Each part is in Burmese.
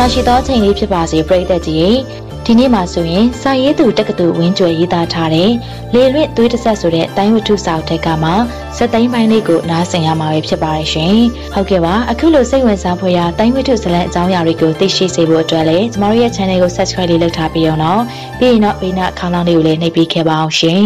ရှိသောချိန်လေးဖြစ်ပါစေပရိသတ်ကြီးဒီနေ့မှာဆိုရင်စာရေးသူတက္ကသိုလ်ဝင်းကျွယ်ရေးသားထားတဲ့လေလွင့်သွေးတစ်ဆက်ဆိုတဲ့တိုင်းဝတ္ထုစာအုပ်ထက်ကမှစက်သိန်းပိုင်းလေးကိုနားဆင်ရမှာပဲဖြစ်ပါတယ်ရှင်ဟုတ်ကဲ့ပါအခုလိုစိတ်ဝင်စားဖွယ်ရာတိုင်းဝတ္ထုဇာတ်လမ်းအကြောင်းအရာတွေကိုသိရှိစေဖို့အတွက်လည်းကျမတို့ရဲ့ channel ကို subscribe လေးလုပ်ထားပြီးတော့ပြီးရင်တော့ဘေးနားခေါင်းလောင်းလေးကိုလည်းနှိပ်ပြီးခဲ့ပါအောင်ရှင်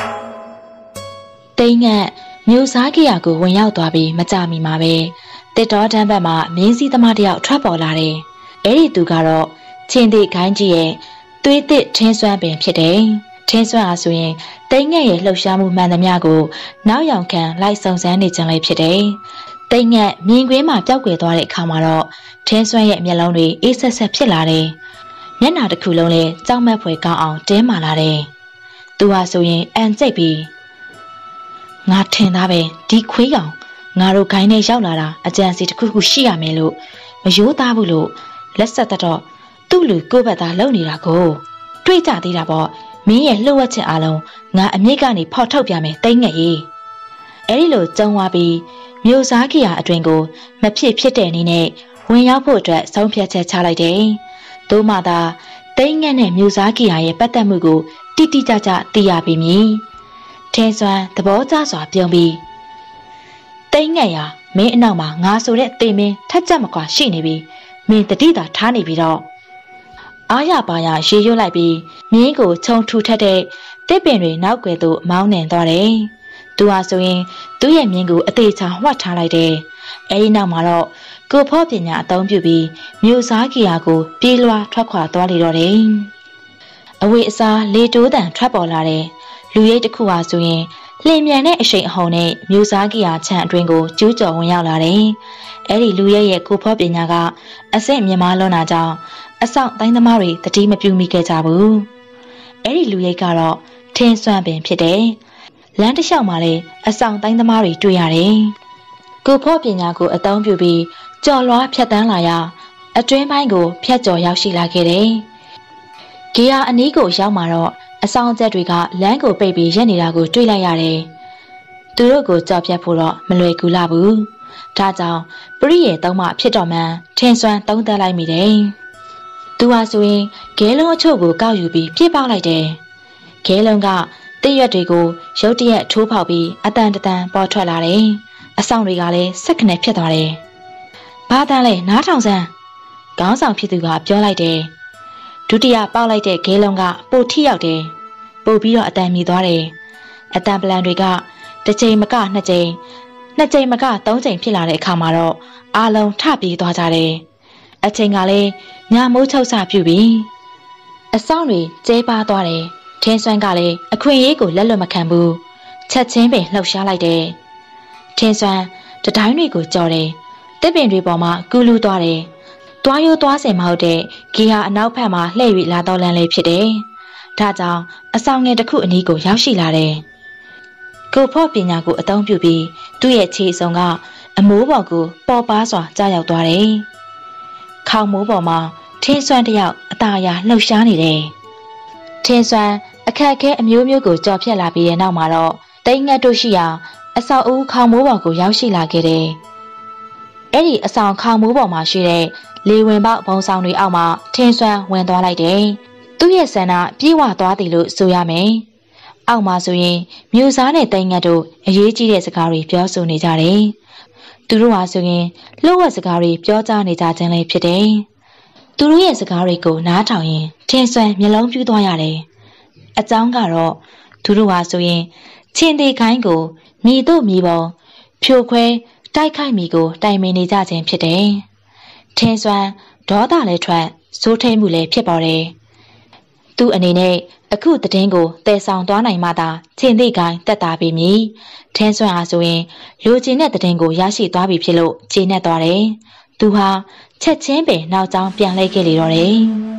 တိတ်ငတ်မျိုးစားကြရာကိုဝင်ရောက်သွားပြီးမကြမီမှာပဲတစ်တော်တန်းဘက်မှာမြင်းစည်းသမားတယောက်ထွက်ပေါ်လာတယ်အဲ့ဒီသူကတော့ချင်းသည့်ခိုင်းကြီးရဲ့သွေးသစ်ထင်းစွမ်းပင်ဖြစ်တယ်ထင်းစွမ်းအားဆိုရင်တိတ်ငတ်ရဲ့လှုပ်ရှားမှုမှန်သမျှကိုနောက်ယောင်ခံလိုက်စုံစမ်းနေကြလေဖြစ်တယ်တိတ်ငတ်မြင်ကွင်းမှာပျောက်ကွယ်သွားတဲ့အခါမှာတော့ထင်းစွမ်းရဲ့မျက်လုံးတွေအေးဆက်ဆက်ဖြစ်လာတယ်မျက်နှာတစ်ခုလုံးလည်းကြောက်မက်ဖွယ်ကောင်းအောင်တင်းမာလာတယ်သူဟာဆိုရင်အန်ကျိတ်ပြီးငါထင်သားပဲဒီခွေးကောင်ငါတို့ခိုင်းနဲ့ရောက်လာတာအကြံစီတစ်ခုခုရှိရမယ်လို့မယိုးသားဘူးလို့လက်ဆက်တော့သူ့လူကိုယ့်ဘက်သားလုံနေတာကိုတွေးကြသေးတာပေါ့မင်းရဲ့လှုပ်ဝက်ချက်အားလုံးငါအမြင့်ကနေဖောက်ထုတ်ပြမယ်တိတ်ငက်ရေးအဲ့ဒီလိုကြုံသွားပြီးမြို့စားကြီးရာအတွင်ကိုမဖြစ်တဲ့နည်းနဲ့ဝင်ရောက်ဖို့အတွက်ဆုံးဖြတ်ချက်ချလိုက်တယ်။သို့မှသာတိတ်ငက်နဲ့မြို့စားကြီးရာရဲ့ပတ်သက်မှုကိုတိတိကျကျသိရပြီမည်။ထင်းစွမ်းသဘောကျစွာပြုံးပြီးတိတ်ငက်ရာမင်းအနောက်မှာငါဆိုတဲ့တေမင်းထက်ကြက်မကွာရှိနေပြီမင်းတတိတာထားနေပြီးတော့အားရပါရရေရွတ်လိုက်ပြီးမြင်းကိုခြုံထူထက်တဲ့တစ်ပင်တွေနောက်ွယ်သို့မောင်းနှင်သွားတယ်။သူဟာဆိုရင်သူ့ရဲ့မြင်းကိုအသေးချာဝှက်ထားလိုက်တယ်။အဲဒီနောက်မှာတော့ကိုဖော့ပညာအသုံးပြုပြီးမြို့စားကြီးရာကိုပြေးလွှားထွက်ခွာသွားလေတော့တယ်။အဝေးအစားလေတိုးတန်ထွက်ပေါ်လာတဲ့လူရိပ်တစ်ခုဟာဆိုရင်လျင်မြန်တဲ့အရှိန်အဟုန်နဲ့မြို့စားကြီးရာခြံအတွင်းကိုကျူးကျော်ဝင်ရောက်လာတယ်။အဲဒီလူရိပ်ရဲ့ကိုဖော့ပညာကအဆင့်မြင့်မားလွန်းတာကြောင့်အဆောင်တိုင်းသမားတွေတတိမပြုမိခဲ့ကြဘူး။အဲ့ဒီလူရိပ်ကတော့ထင်းစွမ်းပင်ဖြစ်တယ်။လမ်းတစ်လျှောက်မှာလည်းအဆောင်တိုင်းသမားတွေတွေ့ရတယ်။ကိုဖော့ပညာကိုအသုံးပြုပြီးကြော်လွှားဖြတ်တန်းလာရအတွင်းပိုင်းကိုဖြတ်ကျော်ရောက်ရှိလာခဲ့တယ်။ဂေယာအနီးကိုရောက်မှာတော့အဆောင်ချက်တွေကလမ်းကိုပိတ်ပြီးရက်နေတာကိုတွေ့လိုက်ရတယ်။သူတို့ကိုကြော်ဖြတ်ဖို့တော့မလွယ်ကူလာဘူး။ဒါကြောင့်ပရိယေသုံးမှဖြစ်တော့မှန်ထင်းစွမ်းသုံးသပ်လိုက်မိတယ်။သူဟာဆိုရင်ဂဲလုံးအချို့ကိုကောက်ယူပြီးပြစ်ပေါက်လိုက်တယ်။ဂဲလုံးကတည့်ရွက်တွေကိုရုတ်တရက်ထိုးပေါက်ပြီးအတန်တန်ပေါ်ထွက်လာတယ်။အဆောင်တွေကလည်းစက်ခနဲ့ဖြစ်သွားတယ်။ဘာတန်းလဲနားထောင်စမ်းခေါင်းဆောင်ဖြစ်သူကပြောလိုက်တယ်။ဒုတိယပေါက်လိုက်တဲ့ဂဲလုံးကပိုထိရောက်တယ်။ပို့ပြီးတော့အတန်မြည်သွားတယ်။အတန်ပလန်တွေကတစ်ချိန်မကနှစ်ချိန်မကသုံးချိန်ဖြစ်လာတဲ့အခါမှာတော့အားလုံးထပြေးသွားကြတယ်။အချိန်ကလည်းညမိုးချုပ်စပြုပြီးအဆောင်တွေကျဲပါသွားတယ်ထင်းစွမ်းကလည်းအခွင့်အရေးကိုလက်လွတ်မခံဘူးချက်ချင်းပင်လှုပ်ရှားလိုက်တယ်ထင်းစွမ်းတတိုင်းတွေကိုကြော်တယ်တစ်ပင်တွေပေါ်မှာကူးလူးသွားတယ်တွားရိုးသွားစင်မဟုတ်တဲ့ဂီဟာအနောက်ဘက်မှာလှည့်၍လာတော့လမ်းလေးဖြစ်တယ်ဒါကြောင့်အဆောင်ငယ်တစ်ခုအနီးကိုရောက်ရှိလာတယ်ကိုဖော့ပညာကိုအသုံးပြုပြီးသူ့ရဲ့ခြေစုံကအမိုးပေါ်ကိုပေါ်ပါစွာကြားရောက်သွားတယ်ခေါင်းမိုးပေါ်မှာထင်းစွမ်းတယောက်အသာအရာလှုပ်ရှားနေတယ်ထင်းစွမ်းအခက်အခဲအမျိုးမျိုးကိုကြော်ဖြတ်လာပြီးတဲ့နောက်မှာတော့တိတ်ငတ်တို့ရှိရာအဆောင်အဦးခေါင်းမိုးပေါ်ကိုရောက်ရှိလာခဲ့တယ်အဲ့ဒီအဆောင်ခေါင်းမိုးပေါ်မှာရှိတဲ့လေဝင်ပေါက်ဘုံဆောင်တွေအောက်မှာထင်းစွမ်းဝင်သွားလိုက်တယ်သူ့ရဲ့ဆန္ဒပြေးဝသွားတယ်လို့ဆိုရမယ်အောက်မှာဆိုရင်မြို့စားနဲ့တိတ်ငတ်တို့အရေးကြီးတဲ့စကားတွေပြောဆိုနေကြတယ်သူတို့ဟာဆိုရင်လှုပ်ဝက်စကားတွေပြောကြားနေကြခြင်းလည်းဖြစ်တယ်သူတို့ရဲ့စကားတွေကိုနားထောင်ရင်ထင်စွမ်းမျက်လုံးပြူးသွားရတယ်အကြောင်းကတော့သူတို့ဟာဆိုရင်ချင်းသေးခိုင်းကိုမြေတို့မြေပေါ်ဖြိုခွဲတိုက်ခိုက်မိကိုတိုင်ပင်နေကြခြင်းဖြစ်တယ်ထင်စွမ်းဒေါသလည်းထွက်စိုးထိန်မှုလည်းဖြစ်ပေါ်တယ်သူအနေနဲ့အခုတည်င်းကိုတည်ဆောင်သွားနိုင်မှသာချင်းသေးခိုင်းတက်တာပြီမည်ထင်းစွမ်းအားဆိုရင်လူချင်းတဲ့တည်င်းကိုရရှိသွားပြီဖြစ်လို့ကျေနပ်သွားတယ်သူဟာချက်ချင်းပင်နောက်ကျောင်းပြန်လိုက်ခဲ့လေတော့တယ်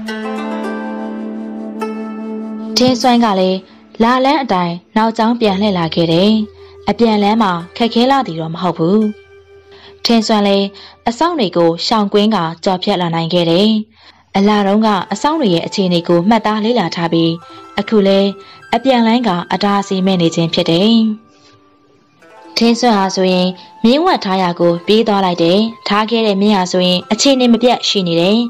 ထင်းစွမ်းကလည်းလာလန်းအတိုင်းနောက်ကျောင်းပြန်လှည့်လာခဲ့တယ်အပြန်လန်းမှာခက်ခဲလာသည်တော့မဟုတ်ဘူးထင်းစွမ်းလည်းအဆောင်တွေကိုရှောင်ကွင်းကကြော်ဖြတ်လာနိုင်ခဲ့တယ်အလာတုံးကအဆောင်တွေရဲ့အခြေအနေကိုမှတ်သားလေ့လာထားပြီးအခုလဲအပြန်လန်းကအတားအဆီးမဲ့နေခြင်းဖြစ်တယ်ထင်းစွမ်းဟာဆိုရင်မြင်းဝတ်ထားရာကိုပြေးသွားလိုက်တယ်ထားခဲ့တဲ့မြင်းဟာဆိုရင်အခြေအနေမပြတ်ရှိနေတယ်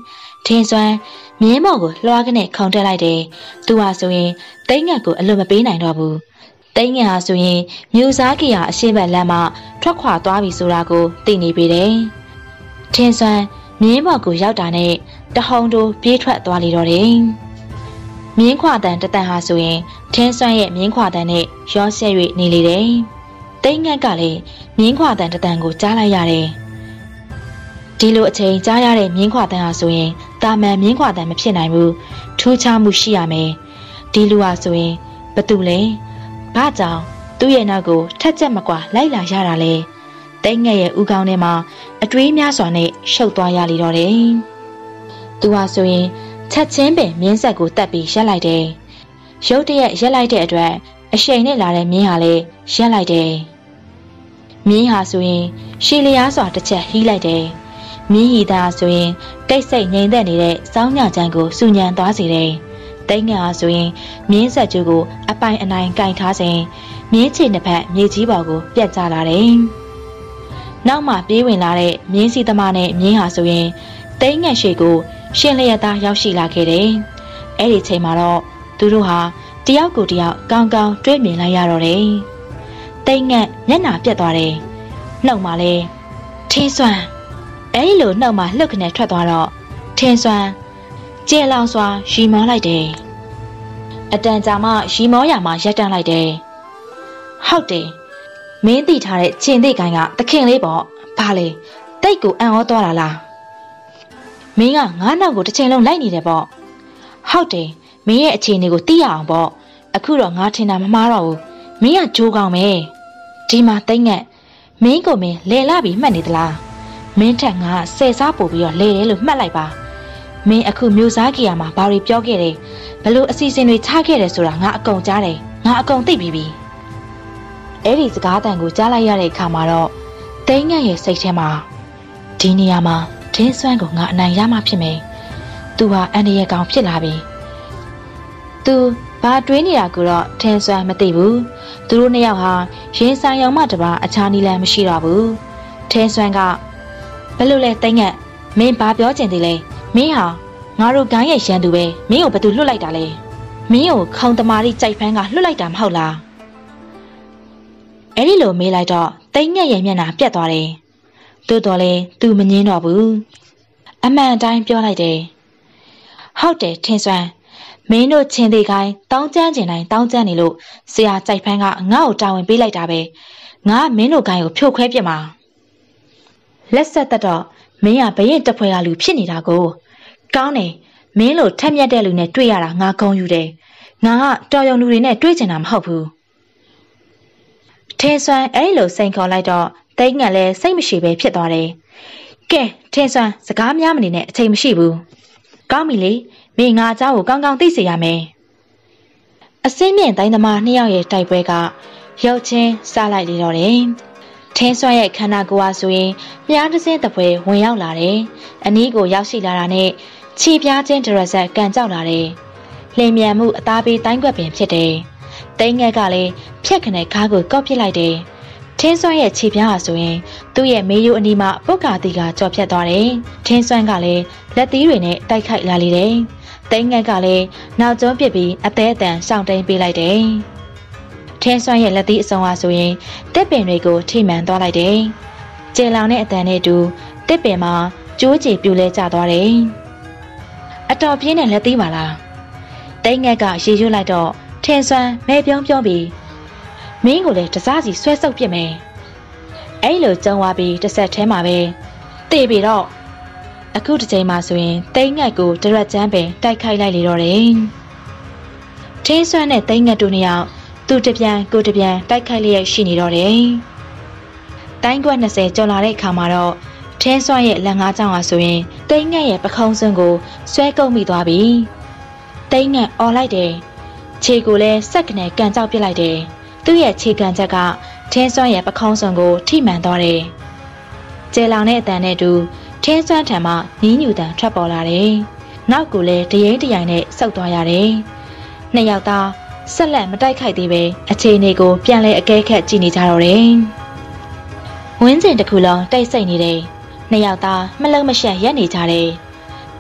ထင်းစွမ်းမြင်းမော်ကိုလွှားကနေခုန်တက်လိုက်တယ်။သူဟာဆိုရင်တိတ်ငတ်ကိုအလွတ်မပေးနိုင်တော့ဘူး။တိတ်ငတ်ဟာဆိုရင်မြို့စားကြီးဟာအရှိတ်လမ်းမှထွက်ခွာသွားပြီဆိုတာကိုသိနေပေတယ်။ထင်းစွမ်းမြင်းမော်ကိုရောက်တာနဲ့တဟုန်တို့ပြေးထွက်သွားလေတော့တယ်။မြင်းခွာတန်တန်ဟာဆိုရင်ထင်းစွမ်းရဲ့မြင်းခွာတန်နဲ့ရောဆက်၍နေလေတယ်။တိတ်ငတ်ကလည်းမြင်းခွာတန်တန်ကိုကြားလိုက်ရတယ်။ဒီလိုအချိန်ကြားရတဲ့မြင်းခွာတန်ဟာဆိုရင်တာမန်မြင်းခွာတန်မဖြစ်နိုင်ဘူးထူးခြားမှုရှိရမယ်ဒီလူဟာဆိုရင်ဘသူလဲဘာကြောင့်သူ့ရဲ့နောက်ကိုထက်ချက်မကွာလိုက်လာရတာလဲတိတ်ငက်ရဲ့ဥကောင်းထဲမှာအတွေးများစွာနဲ့ရှုပ်သွားရလေတော့တယ်သူဟာဆိုရင်ချက်ချင်းပင်မြင်းဆက်ကိုတက်ပြီးရက်လိုက်တယ်ရုတ်တရက်ရက်လိုက်တဲ့အတွက်အရှိန်နဲ့လာတဲ့မြင်းဟာလည်းရက်လိုက်တယ်မြင်းဟာဆိုရင်ရှည်လျားစွာတစ်ချက်ဟီးလိုက်တယ်မြင်းဟီသားဆိုရင်တိတ်ဆိတ်ငြိမ်သက်နေတဲ့စောင်းညချမ်းကိုစူညံသွားစေတယ်။တိတ်ငါဆိုရင်မြင်းဆက်ကျိုးကိုအပိုင်အနိုင်ကင်ထားစဉ်မြင်းချေနှစ်ဖက်မြေကြီးပေါ်ကိုပြတ်ကျလာတယ်။နောက်မှပြေးဝင်လာတဲ့မြင်းစီသမားနဲ့မြင်းဟာဆိုရင်တိတ်ငက်ရှိကိုရှင်လျက်သားရောက်ရှိလာခဲ့တယ်။အဲ့ဒီချိန်မှာတော့သူတို့ဟာတယောက်ကိုတယောက်ကောင်းကောင်းတွေ့မြင်လိုက်ရတော့တယ်။တိတ်ငက်မျက်နှာပြတ်သွားတယ်။နှုတ်မှလည်းထင်းစွမ်းအဲ့လိုနှုတ်မှလှုပ်ခနဲ့ထွက်သွားတော့ထင်းစွမ်းကျေလောင်စွာရီမောလိုက်တယ်အတန်ကြာမှရီမောရမှာရက်တန်းလိုက်တယ်ဟုတ်တယ်မင်းသိထားတဲ့ချင်းသိကိုင်းကသခင်လေးပေါ့ဘာလဲတိတ်ကိုအံ့ဩသွားတာလားမင်းကငါးနောက်ကိုတစ်ချိန်လုံးလိုက်နေတယ်ပေါ့ဟုတ်တယ်မင်းရဲ့အခြေအနေကိုသိရအောင်ပေါ့အခုတော့ငါထင်တာမမှားတော့ဘူးမင်းကဂျိုးကောင်းမယ်ဒီမှာတိတ်ငက်မင်းကိုမင်းလဲလာပြီးမှတ်နေသလားမင်းထက်ငါဆယ်စားပို့ပြီးတော့လဲတယ်လို့မှတ်လိုက်ပါမင်းအခုမျိုးစားကြီးရမှာဘာတွေပြောခဲ့တယ်ဘလို့အစီအစဉ်တွေချခဲ့တယ်ဆိုတာငါအကုန်ကြားတယ်ငါအကုန်သိပြီးပြီအဲ့ဒီစကားတန်ကိုကြားလိုက်ရတဲ့အခါမှာတော့တိတ်ငက်ရဲ့စိတ်ထဲမှာဒီနေရာမှာထင်းစွမ်းကိုငါအနိုင်ရမှဖြစ်မယ်သူဟာအန်ဒီရဲ့ကောင်ဖြစ်လာပြီသူဘာတွေးနေတာကိုတော့ထင်းစွမ်းမသိဘူးသူတို့နှစ်ယောက်ဟာရင်းဆိုင်ရောင်မှတပါအခြားနီလန်မရှိတော့ဘူးထင်းစွမ်းကဘလို့လဲတိတ်ငက်မင်းဘာပြောချင်သေးလဲမင်းဟာငါတို့ဂိုင်းရဲ့ရန်သူပဲမင်းကိုဘယ်သူလွတ်လိုက်တာလဲမင်းကိုခေါင်းတမာရီကြိုက်ဖန်းကလွတ်လိုက်တာမဟုတ်လားအဲ့ဒီလိုမေးလိုက်တော့တိတ်ငက်ရဲ့မျက်နှာပြတ်သွားတယ်တိုးတော်လဲသူမငင်းတော့ဘူးအမှန်တိုင်းပြောလိုက်တယ်ဟုတ်တယ်ထင်းစွမ်းမင်းတို့ချင်းသေးကိုင်းတောင်းကျမ်းကျင်တိုင်းတောင်းကျမ်းနေလို့ဆရာကြိုက်ဖန်းကငါ့ကိုတာဝန်ပေးလိုက်တာပဲငါမင်းတို့ဂိုင်းကိုဖြိုခွဲပြစ်မှာလက်ဆက်သက်တော့မင်းကဘရင်တဖွဲရလူဖြစ်နေတာကိုကောင်းတယ်မင်းလိုထက်မြက်တဲ့လူနဲ့တွေ့ရတာငါကောင်းယူတယ်ငါကတော်ရုံလူတွေနဲ့တွေ့ချင်တာမဟုတ်ဘူးထင်းစွမ်းအဲ့လိုစိန်ခေါ်လိုက်တော့တိတ်ငက်လည်းစိတ်မရှိပဲဖြစ်သွားတယ်ကဲထင်းစွမ်းစကားများမနေနဲ့အချိန်မရှိဘူးကောင်းပြီလေမင်းငါအเจ้าကိုကောင်းကောင်းသိစေရမယ်အစင်းမြင့်တိုင်းသမားနှစ်ယောက်ရဲ့တိုက်ပွဲကရုပ်ချင်းစားလိုက်လေတော့တယ်ထင်းစွမ်းရဲ့ခန္ဓာကိုယ်ဟာဆိုရင်မြားတစ်စင်းတပွဲဝင်ရောက်လာတယ်။အနီးကိုရောက်ရှိလာတာနဲ့ခြေပြားချင်းဒရဇက်ကန်ကြောက်လာတယ်။လင်မြန်မှုအသားပေးတိုင်းကွက်ပင်ဖြစ်တယ်။တိတ်ငက်ကလည်းဖြက်ခနဲ့ကားကိုကော့ပစ်လိုက်တယ်။ထင်းစွမ်းရဲ့ခြေပြားဟာဆိုရင်သူ့ရဲ့မေးရိုးအနီးမှာပုတ်ကာတီကကြော်ဖြတ်သွားတယ်။ထင်းစွမ်းကလည်းလက်သီးတွေနဲ့တိုက်ခိုက်လာလေတယ်။တိတ်ငက်ကလည်းနောက်ကျောပစ်ပြီးအသေးအတန်ရှောင်တိန်ပေးလိုက်တယ်။ထင်းစွမ်းရဲ့လက်သီးအစုံဟာဆိုရင်တစ်ပင်တွေကိုထိမှန်သွားလိုက်တယ်။ကျေလောင်တဲ့အတန်နဲ့တူတစ်ပင်မှာကျိုးချေပြူလဲကျသွားတယ်။အတော်ပြင်းတဲ့လက်သီးပါလား။တိတ်ငက်ကရေရွတ်လိုက်တော့ထင်းစွမ်းမဲပြုံးပြီးမင်းကိုလည်းတစားစီဆွဲဆုပ်ပြစ်မယ်။အဲ့လိုကြုံသွားပြီးတစ်ဆက်ထဲမှာပဲတေးပြီးတော့အခုတစ်ချိန်မှဆိုရင်တိတ်ငက်ကိုဒရက်ကျန်းပင်တိုက်ခိုက်လိုက်လေတော့တယ်။ထင်းစွမ်းနဲ့တိတ်ငက်တို့နှစ်ယောက်သူတပြန်ကိုတပြန်တိုက်ခိုက်လျက်ရှိနေတော့တယ်။တိုင်းကွက်20ကျော်လာတဲ့အခါမှာတော့ထင်းစွမ်းရဲ့လက်ငါးချောင်းဟာဆိုရင်တိတ်ငက်ရဲ့ပခုံးစွန်းကိုဆွဲကုပ်မိသွားပြီ။တိတ်ငက်អော်လိုက်တယ်။ခြေကိုလည်းစက်ကနေကန်ကြောက်ပစ်လိုက်တယ်။သူ့ရဲ့ခြေကန်ချက်ကထင်းစွမ်းရဲ့ပခုံးစွန်းကိုထိမှန်သွားတယ်။ကျဲလောင်တဲ့အတန်နဲ့တူထင်းစွမ်းထံမှနီးညူတန်ထွက်ပေါ်လာတယ်။နောက်ကိုလည်းတရိန်တရိုင်နဲ့ဆုတ်သွားရတယ်။နှစ်ယောက်သားဆက်လက်မတိုက်ခိုက်သေးပဲအခြေအနေကိုပြန်လဲအကဲခတ်ကြည့်နေကြတော့တယ်။ဝင်းကျင်တစ်ခုလုံးတိတ်ဆိတ်နေတယ်။နှစ်ယောက်သားမလုံးမရှက်ရက်နေကြတယ်။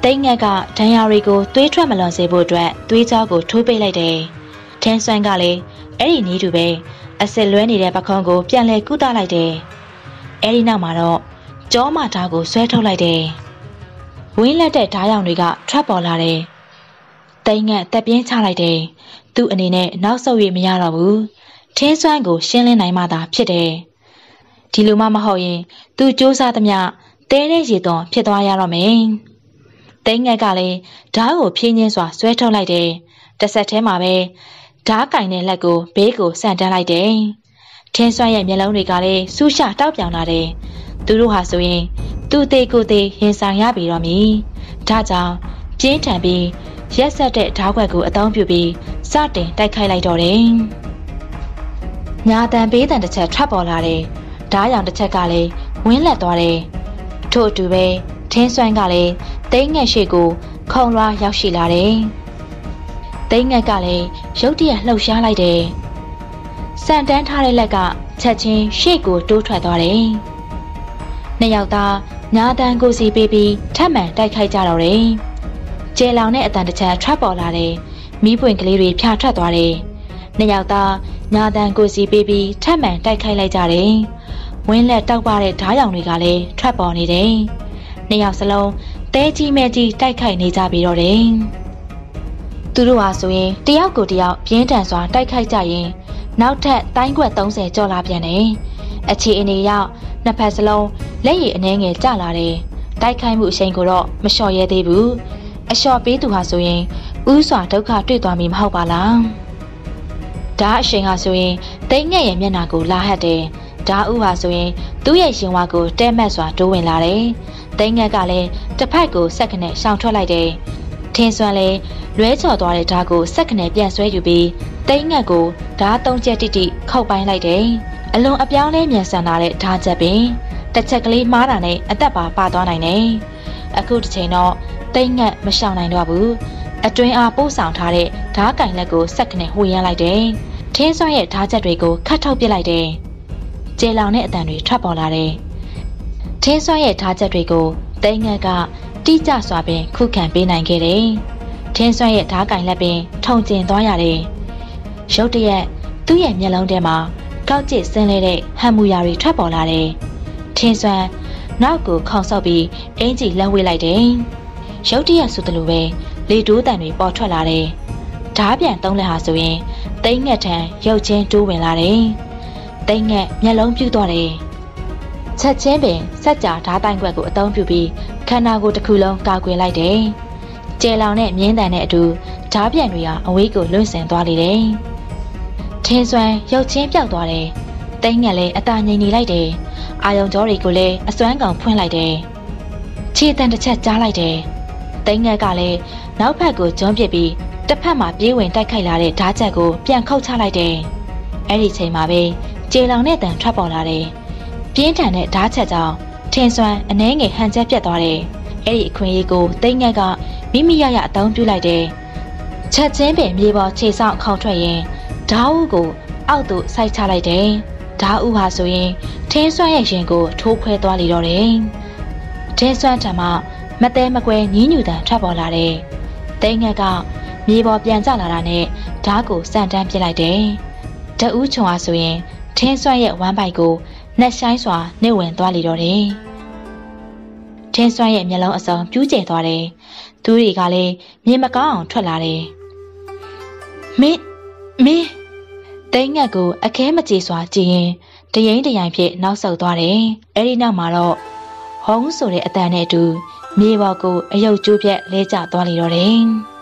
တိတ်ငက်ကဒဏ်ရာတွေကိုသွေးထွက်မလွန်စေဖို့အတွက်သွေးကြောကိုထိုးပေးလိုက်တယ်။ထင်းစွမ်းကလည်းအဲ့ဒီနည်းတူပဲအစစ်လွဲနေတဲ့ပခုံးကိုပြန်လဲကုသလိုက်တယ်။အဲ့ဒီနောက်မှာတော့ကြောမဓာတ်ကိုဆွဲထုတ်လိုက်တယ်။ဝင်းလက်တဲ့ဓာတ်ရောင်တွေကထွက်ပေါ်လာတယ်။တိတ်ငက်တက်ပြင်းချလိုက်တယ်။သူ့အနေနဲ့နောက်ဆုတ်၍မရတော့ဘူး။ထင်းစွမ်းကိုရှင်းလင်းနိုင်မှသာဖြစ်တယ်။ဒီလိုမှမဟုတ်ရင်သူစူးစမ်းသမျှတဲတဲ့ရေသွန်ဖြစ်သွားရတော့မယ်။တိတ်ငက်ကလည်းဓာတ်ကိုဖြင်းချင်းစွာဆွဲထုတ်လိုက်တယ်။တစ်ဆက်တည်းမှာပဲဓာတ်ကင်တဲ့လက်ကိုဘေးကိုဆန့်တန်းလိုက်တယ်။ထင်းစွမ်းရဲ့မျက်လုံးတွေကလည်းဆူးရှတောက်ပြောင်လာတယ်။သူတို့ဟာဆိုရင်သူ့သေးကိုယ်သေးရင်ဆိုင်ရပြီတော့မည်။ဒါကြောင့်ပြင်းထန်ပြီးရက်ဆက်တဲ့ဓာတ်ခွက်ကိုအသုံးပြုပြီးစတင်တိုက်ခိုက်လိုက်တော့တယ်။ညာတန်ပေးတန်တစ်ချက်ထွက်ပေါ်လာတယ်။ဓာတ်ရောင်တစ်ချက်ကလည်းဝင်းလက်သွားတယ်။ထို့အတူပဲထင်းစွမ်းကလည်းတိတ်ငက်ရှိကိုခုံလွှားရောက်ရှိလာတယ်။တိတ်ငက်ကလည်းရုတ်တရက်လှုပ်ရှားလိုက်တယ်။စံတန်းထားတဲ့လက်ကချက်ချင်းရှေ့ကိုတိုးထွက်သွားတယ်။နှစ်ယောက်သားညာတန်ကိုစီပေးပြီးထပ်မံတိုက်ခိုက်ကြတော့တယ်။ကျဲလောင်တဲ့အတန်တစ်ချက်ထွက်ပေါ်လာတယ်။မီးပွင့်ကလေးတွေဖြာထွက်သွားတယ်။နှစ်ယောက်သားညာတန်ကိုစီပေးပြီးထပ်မံတိုက်ခိုက်လိုက်ကြတယ်။ဝင်းလက်တောက်ပတဲ့ဓာတ်ရောင်တွေကလည်းထွက်ပေါ်နေတယ်။နှစ်ယောက်စလုံးတဲကြီးမဲကြီးတိုက်ခိုက်နေကြပြီးတော့တယ်။သူတို့ဟာဆိုရင်တယောက်ကိုတယောက်ပြင်းထန်စွာတိုက်ခိုက်ကြရင်နောက်ထပ်တိုင်းခွက်30ကျော်လာပြန်တယ်။အခြေအနေရောက်နှစ်ဖက်စလုံးလက်ရည်အနှဲငယ်ကျလာတယ်။တိုက်ခိုက်မှုအရှိန်ကိုတော့မလျှော့ရဲသေးဘူး။အလျှော့ပေးသူဟာဆိုရင်ဥစွာဒုက္ခတွေ့သွားမိမဟုတ်ပါလား။ဓာတ်အရှိန်ဟာဆိုရင်တိတ်ငက်ရဲ့မျက်နှာကိုလာဟတ်တယ်။ဓာတ်ဥဟာဆိုရင်သူ့ရဲ့ရင်ဝါကိုတဲမက်စွာတိုးဝင်လာတယ်။တိတ်ငက်ကလည်းတစ်ဖက်ကိုစက္ကနဲ့ရှောင်ထွက်လိုက်တယ်။ထင်းစွမ်းလည်းလွဲချော်သွားတဲ့ဓာတ်ကိုစက္ကနဲ့ပြန်ဆွဲယူပြီးတိတ်ငက်ကိုဓာတ်3ချက်တိတိခုတ်ပိုင်းလိုက်တယ်။အလွန်အပြောင်းလဲမြန်ဆန်လာတဲ့ဓာတ်ချက်ပင်တစ်ချက်ကလေးမားတာနဲ့အသက်ပါသွားနိုင်တယ်။အခုတစ်ချိန်တော့တိတ်ငက်မရှောင်နိုင်တော့ဘူး။အတွင်းအားပို့ဆောင်ထားတဲ့ဓာတ်ကင်လက်ကိုစက္ကနဲ့ဝှေ့ရမ်းလိုက်တယ်။ထင်းစွမ်းရဲ့ဓာတ်ချက်တွေကိုခတ်ထုတ်ပစ်လိုက်တယ်။ကျဲလောင်တဲ့အတန်တွေထွက်ပေါ်လာတယ်။ထင်းစွမ်းရဲ့ဓာတ်ချက်တွေကိုတိတ်ငက်ကတိကျစွာပင်ခုခံပေးနိုင်ခဲ့တယ်။ထင်းစွမ်းရဲ့ဓာတ်ကင်လက်ပင်ထုံကျင်သွားရတယ်။ရုတ်တရက်သူ့ရဲ့မျက်လုံးထဲမှာကောက်ကျစ်ဆင်းလဲတဲ့ဟန်မူရာတွေထွက်ပေါ်လာတယ်။ထင်းစွမ်းနောက်ကိုခေါင်းဆောက်ပြီးအင်ကြီးလှမ်းဝေးလိုက်တယ်။ရုတ်တရက်ဆိုသလိုပဲလေတိုးတန်တွေပေါ်ထွက်လာတယ်။ဓားပြန်သုံးလက်ဟာဆိုရင်တိတ်ငက်ထန်ရုပ်ချင်းတိုးဝင်လာတယ်။တိတ်ငက်မျက်လုံးပြူသွားတယ်။ချက်ချင်းပင်စက်ကြာဓားတိုင်းခွက်ကိုအသုံးပြုပြီးခန္ဓာကိုယ်တစ်ခုလုံးကာကွယ်လိုက်တယ်။ကျဲလောင်တဲ့မြင်းတန်နဲ့အတူဓားပြန်တွေဟာအဝေးကိုလွင့်ဆင်သွားလေတယ်။ထင်းစွမ်းရုပ်ချင်းပြောက်သွားတယ်။တိတ်ငက်လည်းအသာငြိမ်နေလိုက်တယ်။အာယုံကြောတွေကိုလည်းအစွမ်းကောင်ဖွင့်လိုက်တယ်။ခြေတံတစ်ချက်ကြားလိုက်တယ်။တိတ်ငက်ကလည်းနောက်ဖက်ကိုကျွန်းပစ်ပြီးတစ်ဖက်မှာပြေးဝင်တိုက်ခိုက်လာတဲ့ဓာတ်ချက်ကိုပြန်ခုတ်ချလိုက်တယ်။အဲ့ဒီချိန်မှာပဲကျေလောင်တဲ့တန်ထွက်ပေါ်လာတယ်။ပြင်းထန်တဲ့ဓာတ်ချက်ကြောင့်ထင်းစွမ်းအနှဲငယ်ဟန်ချက်ပြတ်သွားတယ်။အဲ့ဒီအခွင့်အရေးကိုတိတ်ငက်ကမိမိရရအသုံးပြုလိုက်တယ်။ချက်ချင်းပင်မြေပေါ်ခြေဆောင်ခေါင်းထွက်ရင်ဓာတ်ဥကိုအောက်သို့စိုက်ချလိုက်တယ်။ဓာတ်ဥဟာဆိုရင်ထင်းစွမ်းရဲ့ရင်ကိုထိုးခွဲသွားလေတော့တယ်။ထင်းစွမ်းထံမှမတဲမကွဲညင်းညူတန်ထွက်ပေါ်လာတယ်။တိတ်ငက်ကမြေပေါ်ပြန်ကျလာတာနဲ့ဓာတ်ကိုစန့်တန်းပစ်လိုက်တယ်။ဓာတ်ဥချုံဟာဆိုရင်ထင်းစွမ်းရဲ့ဝမ်းပိုက်ကိုနှက်ဆိုင်စွာနှိမ့်ဝင်သွားလေတော့တယ်။ထင်းစွမ်းရဲ့မျက်လုံးအစုံပြူးကျဲသွားတယ်။သူတွေကလည်းမြေမကောင်းအောင်ထွက်လာတယ်။မင်းတိတ်ငက်ကိုအခဲမကြေစွာကြည်ရင်တရင်တရိုင်ဖြစ်နောက်ဆုတ်သွားတယ်။အဲဒီနောက်မှာတော့ဟုံးဆိုတဲ့အတန်နဲ့အတူမြေပေါ်ကိုအယုတ်ကျိုးပြက်လဲကျသွားလေတော့တယ်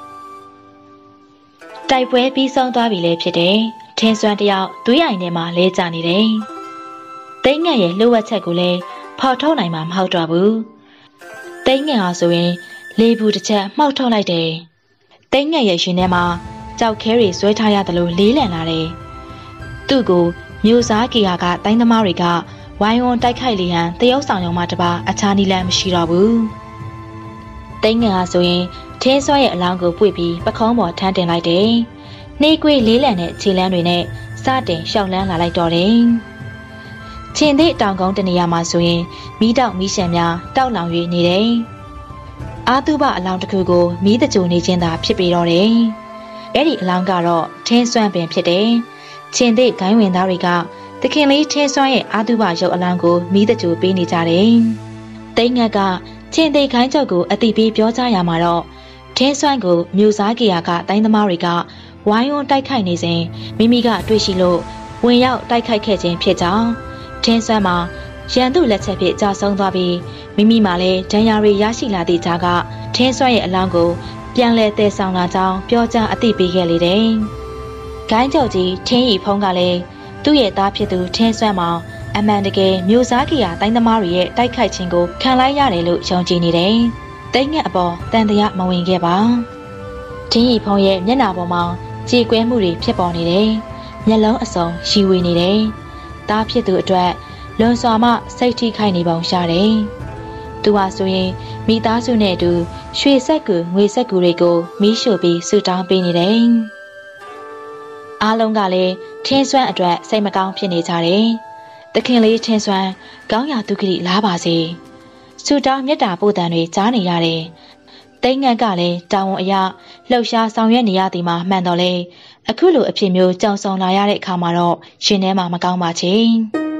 ။တိုက်ပွဲပြီးဆုံးသွားပြီလေဖြစ်တယ်။ထင်းစွမ်းတယောက်သွေးအိုင်ထဲမှာလဲကျနေတယ်။တိတ်ငက်ရဲ့လှုပ်ဝက်ချက်ကိုလည်းဖောက်ထုတ်နိုင်မှာမဟုတ်တော့ဘူး။တိတ်ငက်ဟာဆိုရင်လေဘူးတစ်ချက်မှောက်ထုတ်လိုက်တယ်။တိတ်ငက်ရဲ့ရှင်ထဲမှာကြောက်ခဲတွေဆွဲထားရတယ်လို့လေးလံလာတယ်။သူ့ကိုမျိုးစားကီယာကတိုင်းသမားတွေကဝိုင်းဝန်းတိုက်ခိုက်လေဟန်တရုတ်ဆောင်ရုံမှတပါအခြားနီလန်းမရှိတော့ဘူး။တိတ်ငက်ဟာဆိုရင်ထင်းစွမ်းရဲ့အလောင်းကိုပွေပြီးပခုံးပေါ်ထမ်းတင်လိုက်တယ်။နှေးကွေးလေးလံတဲ့ခြေလမ်းတွေနဲ့စတင်ရှောက်လန်းလာလိုက်တော့တယ်။ချင်းသေးတောင်ကုန်းတနေရာမှာဆိုရင်မီးတောက်မီးရှံများတောက်လောင်၍နေတယ်။အာတုဘအလောင်းတစ်ခုကိုမီးတကြိုနေခြင်းသာဖြစ်ပြီးတော့တယ်။အဲ့ဒီအလောင်းကတော့ထင်းစွမ်းပင်ဖြစ်တယ်။ချင်းသိဂိုင်းဝင်သားတွေကသခင်လေးထင်းစွမ်းရဲ့အာတုဘရုပ်အလောင်းကိုမီးတကြိုပေးနေကြတယ်။တိတ်ငက်ကချင်းသိဂိုင်းချုပ်ကိုအတိပေးပြောကြရမှာတော့ထင်းစွမ်းကိုမြို့စားကေယာကတိုင်းသမားတွေကဝိုင်းဝန်းတိုက်ခိုက်နေစဉ်မိမိကတွေ့ရှိလို့ဝင်ရောက်တိုက်ခိုက်ခဲ့ခြင်းဖြစ်ကြောင်းထင်းစွမ်းမှာရန်သူလက်ချက်ဖြင့်ကြာဆုံးသွားပြီးမိမိမှလည်းဒဏ်ရာတွေရရှိလာသည့်ကြားကထင်းစွမ်းရဲ့အလောင်းကိုပြန်လည်တည်ဆောင်လာကြောင်းပြောကြားအသိပေးခဲ့လေတယ်။ဂိုင်းချုပ်ကြီးထင်းရီဖုံးကလည်းသူ့ရဲ့သားဖြစ်သူထင်းစွမ်းမှာအမှန်တကယ်မြို့စားကေယာတိုင်းသမားတွေရဲ့တိုက်ခိုက်ခြင်းကိုခံလိုက်ရတယ်လို့ယုံကြည်နေတယ်။တိတ်ငက်အပေါ်တန်တရားမဝင်ခဲ့ပါ။ထင်းရီဖုံးရဲ့မျက်နှာပေါ်မှာကြေကွဲမှုတွေဖြစ်ပေါ်နေတယ်။မျက်လုံးအစုံရှိဝေနေတယ်။သားဖြစ်သူအတွက်လွန်စွာမှစိတ်ထိခိုက်နေပုံရတယ်။သူဟာဆိုရင်မိသားစုနဲ့အတူရွှေဆက်ကူငွေဆက်ကူတွေကိုမီးရှို့ပြီးဆူတောင်းပေးနေတယ်။အားလုံးကလည်းထင်းစွမ်းအတွက်စိတ်မကောင်းဖြစ်နေကြတယ်။သခင်လေးထင်းစွမ်းကောင်းရာဒုက္ခတိလားပါစေ။ဆူတောင်းမြတ်တာပို့တန်တွေကြားနေရတယ်။တိတ်ငက်ကလည်းတာဝန်အရလှုပ်ရှားဆောင်ရွက်နေရသည်မှာမှန်တော့လေအခုလိုအဖြစ်မျိုးကြောင်ဆောင်လာရတဲ့အခါမှာတော့ရှင်ထဲမှာမကောင်းပါချေ။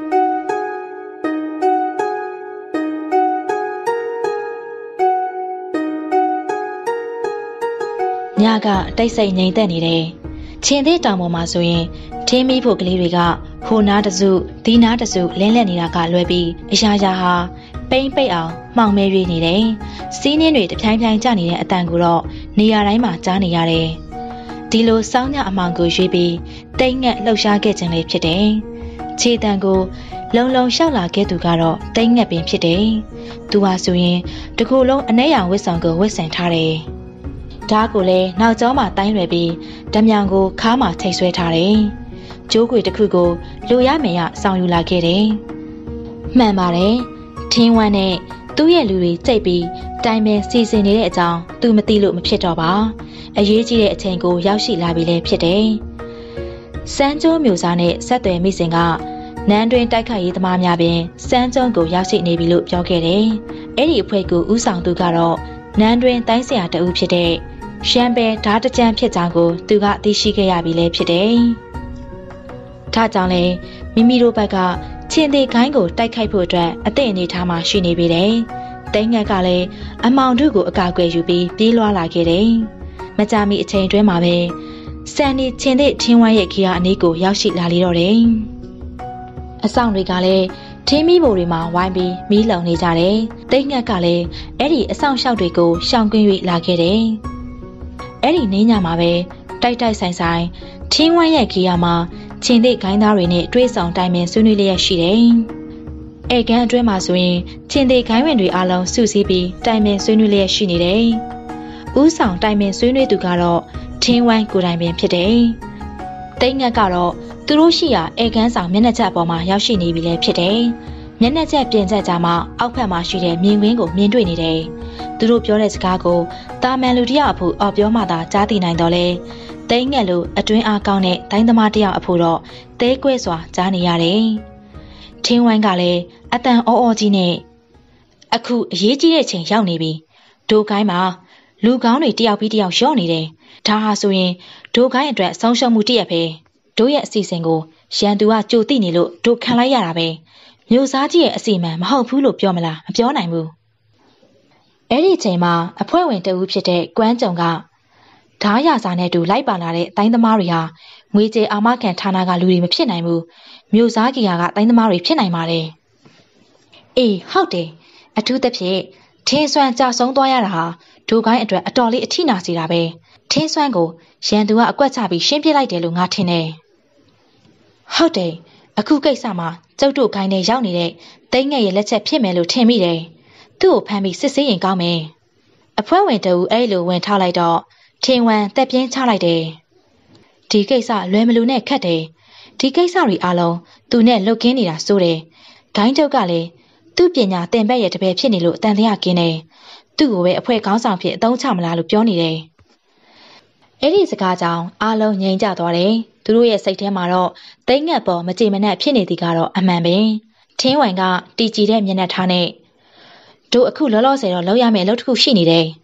ညကတိတ်ဆိတ်ငြိမ်သက်နေတယ်။ချင်းသေးတောင်ပေါ်မှာဆိုရင်ထင်းမီးဖို့ကလေးတွေကဟိုနားတစုဒီနားတစုလင်းလက်နေတာကလွဲပြီးအရာရာဟာပိမ့်ပိတ်အောင်မှောင်မဲ၍နေတယ်။စီးနှင်းတွေတပြိုင်ပြိုင်ကျနေတဲ့အတန်ကိုတော့နေရာတိုင်းမှာကြားနေရတယ်။ဒီလိုစောင်းညအမောင်ကိုရွေးပြီးတိတ်ငက်လှုပ်ရှားခဲ့ခြင်းလေးဖြစ်တယ်။ခြေတံကိုလုံလုံလျှောက်လာခဲ့သူကတော့တိတ်ငက်ပင်ဖြစ်တယ်။သူဟာဆိုရင်တကူလုံးအနှဲ့ရောင်ဝတ်ဆောင်ကိုဝတ်ဆင်ထားတယ်။ဓာတ်ကိုလည်းနောက်ကျောမှာတိုင်းရွယ်ပြီးဓမြောင်ကိုခါမှာထိတ်ဆွဲထားတယ်။ကျိုးကွေတစ်ခုကိုလူရမယ်ရဆောင်ယူလာခဲ့တယ်။မှန်ပါတယ်။ထင်းဝမ်းနဲ့သူ့ရဲ့လူတွေကြိတ်ပြီးတိုင်ပင်စီစဉ်နေတဲ့အကြောင်းသူမသိလို့မဖြစ်တော့ပါ။အရေးကြီးတဲ့အချိန်ကိုရောက်ရှိလာပြီလည်းဖြစ်တယ်။စမ်းကျိုးမျိုးစားနဲ့ဆက်သွယ်မိစဉ်ကနန်းတွင်တိုက်ခိုက်ရေးသမားများပင်စမ်းကျုံကိုရောက်ရှိနေပြီလို့ပြောခဲ့တယ်။အဲ့ဒီအဖွဲ့ကိုဦးဆောင်သူကတော့နန်းတွင်တိုင်းဆရာတဦးဖြစ်တဲ့ရှမ်းပဲဓာတကြံဖြစ်ကြောင်းကိုသူကသိရှိခဲ့ရပြီလည်းဖြစ်တယ်။ဒါကြောင့်လည်းမိမိတို့ဘက်ကချင်းသေးခိုင်းကိုတိုက်ခိုက်ဖို့အတွက်အသင့်အနေထားမှာရှိနေပြီတယ်။တိတ်ငက်ကလည်းအမောင်တို့ကိုအကာအကွယ်ယူပြီးပြေးလွှားလာခဲ့တယ်။မကြာမီအချိန်တွင်းမှာပဲစန်နီချင်းသေးထင်းဝမ်းရဲ့ခီးယာအနီးကိုရောက်ရှိလာလေတော့တယ်။အဆောင်တွေကလည်းထင်းမီးဘိုတွေမှာဝိုင်းပြီးမီးလုံနေကြတယ်။တိတ်ငက်ကလည်းအဲ့ဒီအဆောင်လျှောက်တွေကိုရှောင်ကွင်း၍လာခဲ့တယ်။အဲ့ဒီနေညမှာပဲတိုက်တိုက်ဆိုင်ဆိုင်ထင်းဝမ်းရဲ့ခီးယာမှာချင်းသေးဂိုင်းသားတွေနဲ့တွဲဆောင်တိုင်ပင်ဆွေးနွေးလျက်ရှိတယ်။ဧကန်အတွင်းမှာဆိုရင်ချင်းသေးဂိုင်းဝင်တွေအားလုံးစုစည်းပြီးတိုင်ပင်ဆွေးနွေးလျက်ရှိနေတယ်။ဦးဆောင်တိုင်ပင်ဆွေးနွေးသူကတော့ထင်းဝမ်းကိုယ်တိုင်ပင်ဖြစ်တယ်။တိတ်ငက်ကတော့သူတို့ရှိရာဧကန်ဆောင်မျက်နှာချက်ပေါ်မှာရောက်ရှိနေပြီလည်းဖြစ်တယ်။မျက်နှာချက်ပြင်ချက်ကြမှာအောက်ဖက်မှာရှိတဲ့မြင်ကွင်းကိုမြင်တွေ့နေတယ်။သူတို့ပြောတဲ့စကားကိုတာမန်လူတယောက်အဖို့အော်ပြောမှသာကြားသိနိုင်တော့လေ။တိတ်ငက်လိုအတွင်းအားကောင်းတဲ့ဒိုင်းသမားတယောက်အဖို့တော့သဲကွဲစွာကြားနေရတယ်။ထင်းဝမ်းကလည်းအတန်အောအောကြီးနဲ့အခုအရေးကြီးတဲ့ချိန်ရောက်နေပြီ။ဒိုကိုင်းမှာလူကောင်းတွေတယောက်ပြီးတယောက်လျော့နေတယ်။ဒါဟာဆိုရင်ဒိုကိုင်းအတွက်ဆုံးရှုံးမှုတရက်ပဲ။ဒိုရဲ့အစီအစဉ်ကိုရန်သူကကြိုသိနေလို့ဒိုခံလိုက်ရတာပဲ။မျိုးစားကြီးရဲ့အစီအမံမဟုတ်ဘူးလို့ပြောမလားမပြောနိုင်ဘူး။အဲ့ဒီချိန်မှာအဖွဲ့ဝင်တဦးဖြစ်တဲ့ကွမ်းကြုံကဓားရစာနဲ့တူလိုက်ပါလာတဲ့တိုင်းသမားတွေဟာငွေကြေးအာမခံဌာနကလူတွေမဖြစ်နိုင်ဘူးမျိုးစားကြီးကတိုင်းသမားတွေဖြစ်နိုင်ပါတယ်အေးဟုတ်တယ်အထူးသဖြင့်ထင်းစွမ်းကြဆုံးသွားရတာဟာဒိုကိုင်းအတွက်အတော်လေးအထိနာစေတာပဲထင်းစွမ်းကိုရန်သူကအကွက်ချပြီးရှင်းပြလိုက်တယ်လို့ငါထင်တယ်ဟုတ်တယ်အခုကိစ္စမှာကျုပ်တို့ခိုင်းနေရောက်နေတဲ့တိတ်ငယ်ရဲ့လက်ချက်ဖြစ်မယ်လို့ထင်မိတယ်သူ့ကိုဖမ်းပြီးစစ်ဆေးရင်ကောင်းမယ်အဖွဲ့ဝင်တဦးအဲ့လိုဝင်ထောက်လိုက်တော့ထင်းဝမ်းတက်ပြင်းချလိုက်တယ်ဒီကိစ္စလွယ်မလူနဲ့ခက်တယ်ဒီကိစ္စတွေအားလုံးသူနဲ့လှုပ်ကင်းနေတာစိုးတယ်ဂိုင်းချုပ်ကလည်းသူ့ပညာသင်ဘက်ရဲ့တပည့်ဖြစ်နေလို့အတန်တရားကင်းတယ်သူ့ကိုပဲအဖွဲ့ခေါင်းဆောင်ဖြစ်အသုံးချမလားလို့ပြောနေတယ်အဲ့ဒီစကားကြောင့်အားလုံးငြိမ်ကြသွားတယ်သူတို့ရဲ့စိတ်ထဲမှာတော့တိတ်ငက်ပေါ်မကြေမနက်ဖြစ်နေသည်ကတော့အမှန်ပဲထင်းဝမ်ကတီကြည်တဲ့မျက်နှာထားနဲ့တို့အခုလောလောဆယ်တော့လောက်ရမယ့်အလုပ်တစ်ခုရှိနေတယ်